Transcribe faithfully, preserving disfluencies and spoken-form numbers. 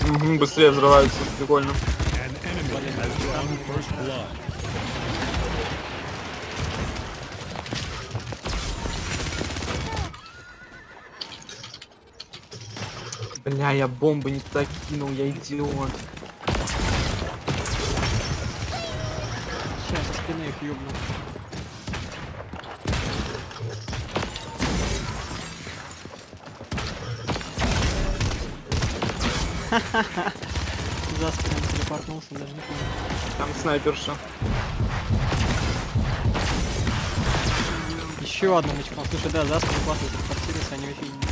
Угу, быстрее взрываются, прикольно. Бля, я бомбы не так кинул, я идиот. Сейчас со спины их ёбну. За спиной телепортнулся, даже не понял. Там снайперша. Еще одну мечком. Слушай, да, за спину классно телепортируются, они очень